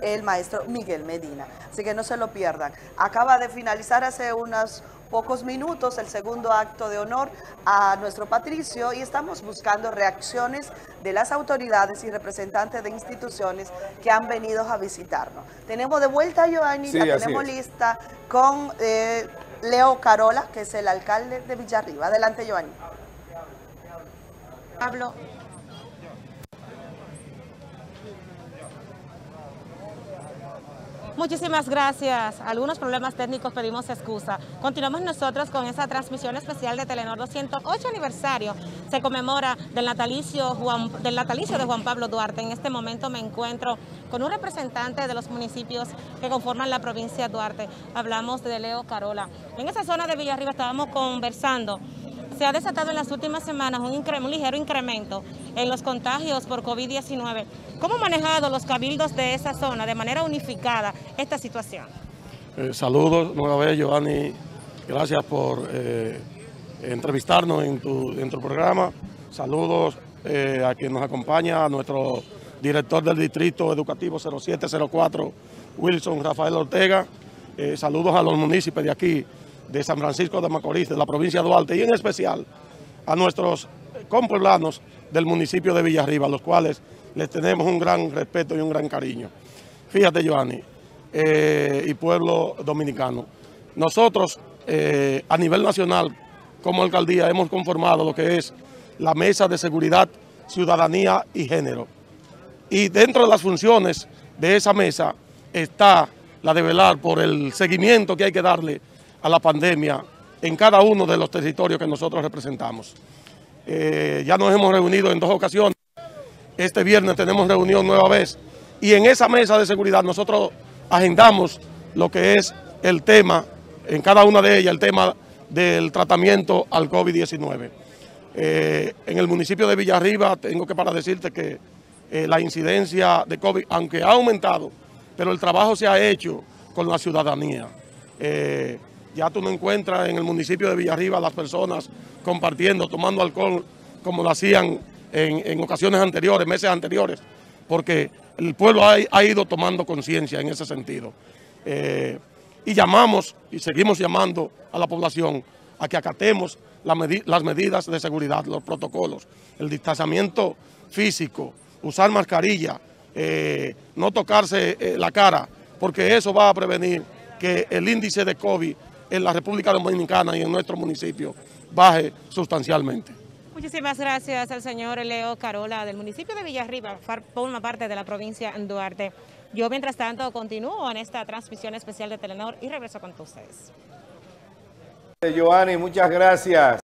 el maestro Miguel Medina. Así que no se lo pierdan. Acaba de finalizar hace unos pocos minutos el segundo acto de honor a nuestro patricio y estamos buscando reacciones de las autoridades y representantes de instituciones que han venido a visitarnos. Tenemos de vuelta a Giovanni, Sí, la tenemos lista con Leo Carola, que es el alcalde de Villarriba. Adelante, Giovanni. Pablo. Muchísimas gracias. Algunos problemas técnicos, pedimos excusa. Continuamos nosotros con esa transmisión especial de Telenor 208 aniversario. Se conmemora del natalicio de Juan Pablo Duarte. En este momento me encuentro con un representante de los municipios que conforman la provincia de Duarte. Hablamos de Leo Carola. En esa zona de Villarriba estábamos conversando. Se ha desatado en las últimas semanas un ligero incremento en los contagios por COVID-19. ¿Cómo han manejado los cabildos de esa zona de manera unificada esta situación? Saludos nueva vez, Giovanni. Gracias por entrevistarnos en tu programa. Saludos a quien nos acompaña, a nuestro director del Distrito Educativo 0704, Wilson Rafael Ortega. Saludos a los municipios de aquí, de San Francisco de Macorís, de la provincia de Duarte, y en especial a nuestros compueblanos del municipio de Villarriba, a los cuales les tenemos un gran respeto y un gran cariño. Fíjate, Giovanni, y pueblo dominicano, nosotros a nivel nacional, como alcaldía, hemos conformado lo que es la Mesa de Seguridad, Ciudadanía y Género. Y dentro de las funciones de esa mesa está la de velar por el seguimiento que hay que darle a la pandemia en cada uno de los territorios que nosotros representamos. Ya nos hemos reunido en 2 ocasiones. Este viernes tenemos reunión nueva vez. Y en esa mesa de seguridad nosotros agendamos lo que es el tema, en cada una de ellas, el tema del tratamiento al COVID-19. En el municipio de Villarriba tengo que para decirte que la incidencia de COVID, aunque ha aumentado, pero el trabajo se ha hecho con la ciudadanía. Ya tú no encuentras en el municipio de Villarriba las personas compartiendo, tomando alcohol como lo hacían en ocasiones anteriores, meses anteriores, porque el pueblo ha ido tomando conciencia en ese sentido. Y llamamos y seguimos llamando a la población a que acatemos las medidas de seguridad, los protocolos, el distanciamiento físico, usar mascarilla, no tocarse la cara, porque eso va a prevenir que el índice de COVID en la República Dominicana y en nuestro municipio baje sustancialmente. Muchísimas gracias al señor Leo Carola del municipio de Villarriba, forma parte de la provincia de Duarte. Yo, mientras tanto, continúo en esta transmisión especial de Telenor y regreso con ustedes. Giovanni, muchas gracias.